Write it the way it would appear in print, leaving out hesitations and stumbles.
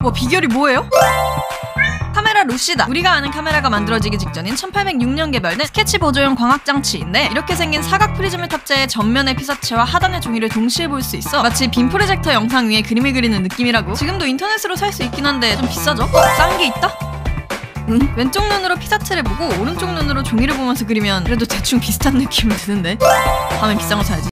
비결이 뭐예요? 카메라 루시다. 우리가 아는 카메라가 만들어지기 직전인 1806년 개발된 스케치 보조용 광학장치인데, 이렇게 생긴 사각 프리즘을 탑재해 전면의 피사체와 하단의 종이를 동시에 볼 수 있어 마치 빔 프로젝터 영상 위에 그림을 그리는 느낌이라고. 지금도 인터넷으로 살 수 있긴 한데 좀 비싸죠? 싼 게 있다? 응? 왼쪽 눈으로 피사체를 보고 오른쪽 눈으로 종이를 보면서 그리면 그래도 대충 비슷한 느낌을 드는데 다음엔 비싼 거 사야지.